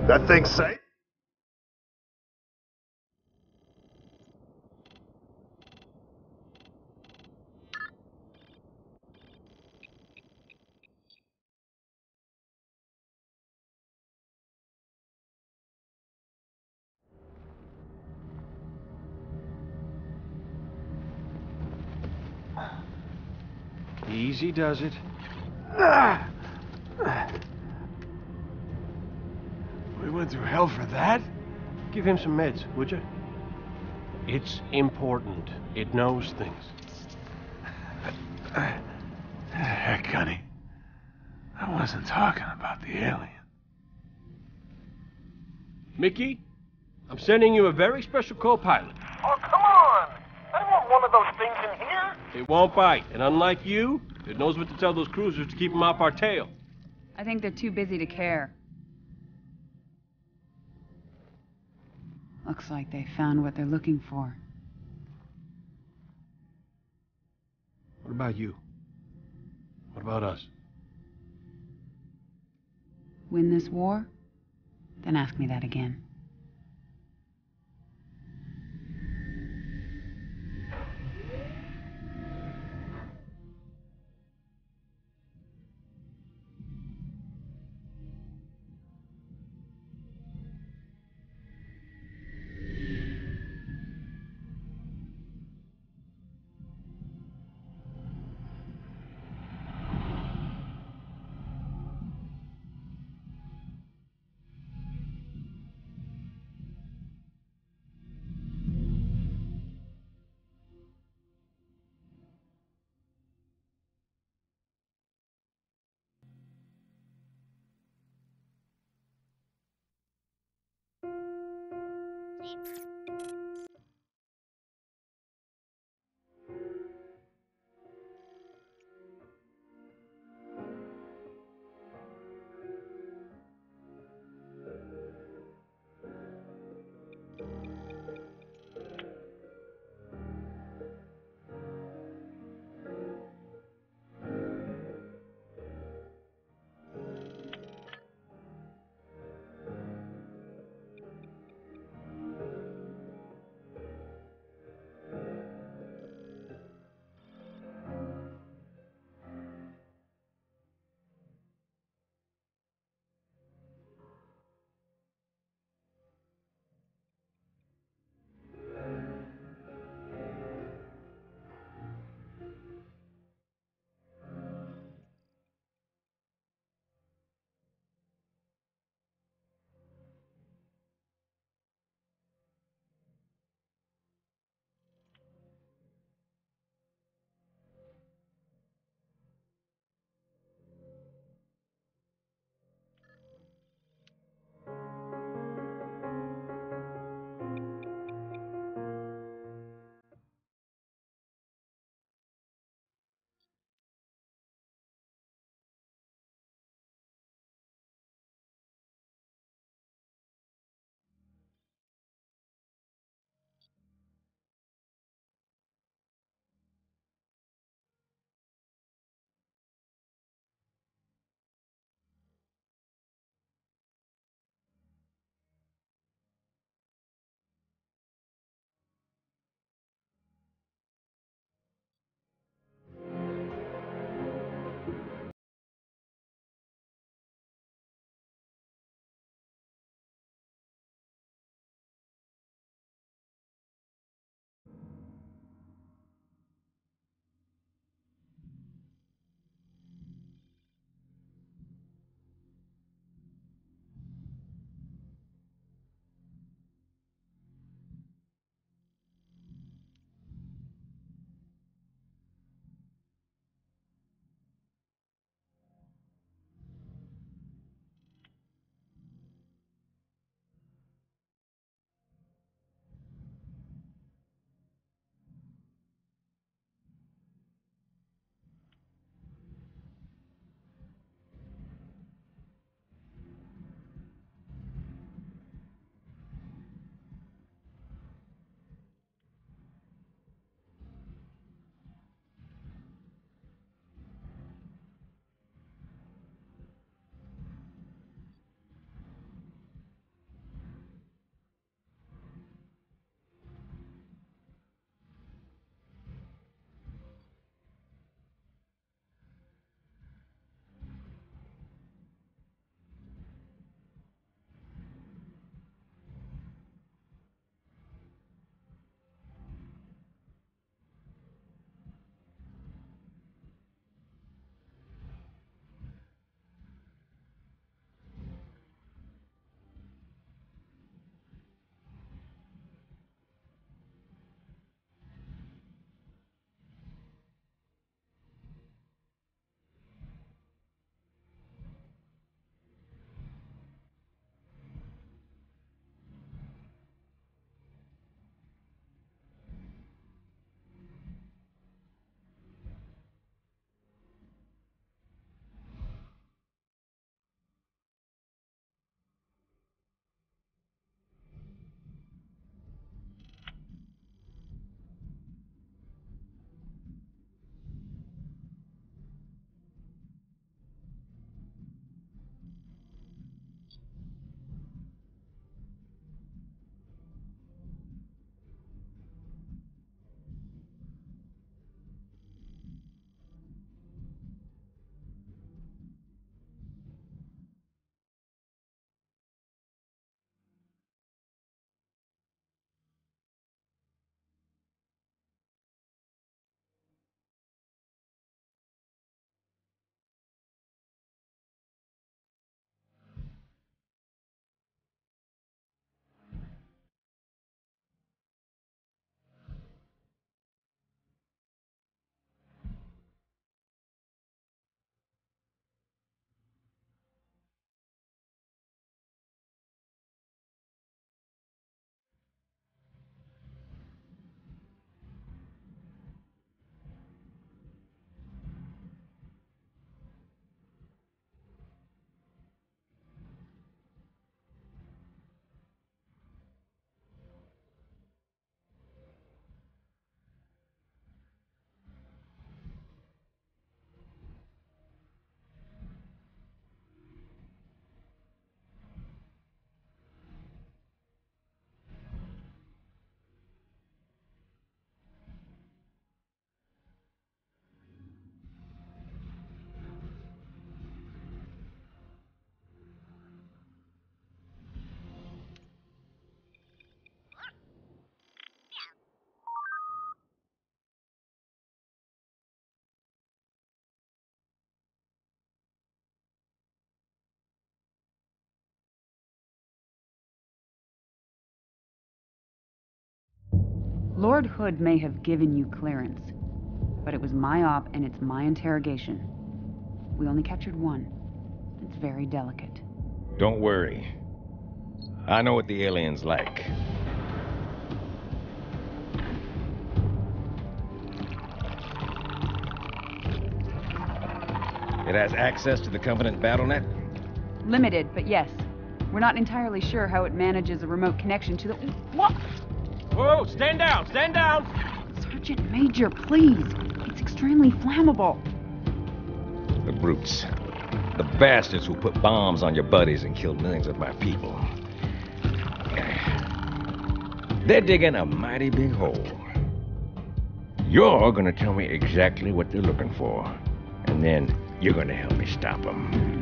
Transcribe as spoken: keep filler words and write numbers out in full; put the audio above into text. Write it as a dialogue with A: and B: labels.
A: That thing safe?
B: Easy does it.
C: We went through hell for that?
B: Give him some meds, would you? It's important. It knows things.
C: Heck, Gunny. I wasn't talking about the alien.
B: Mickey, I'm sending you a very special co-pilot.
D: Oh, come on! I don't want one of those things in here.
B: It won't bite, and unlike you, it knows what to tell those cruisers to keep them off our tail.
E: I think they're too busy to care. Looks like they found what they're looking for.
B: What about you? What about us?
E: Win this war? Then ask me that again. Lord Hood may have given you clearance, but it was my op and it's my interrogation. We only captured one. It's very delicate.
A: Don't worry. I know what the alien's like. It has access to the Covenant BattleNet?
E: Limited, but yes. We're not entirely sure how it manages a remote connection to the... What?
B: Whoa, stand down, stand down!
E: Sergeant Major, please. It's extremely flammable.
A: The brutes. The bastards who put bombs on your buddies and killed millions of my people. They're digging a mighty big hole. You're gonna tell me exactly what they're looking for, and then you're gonna help me stop them.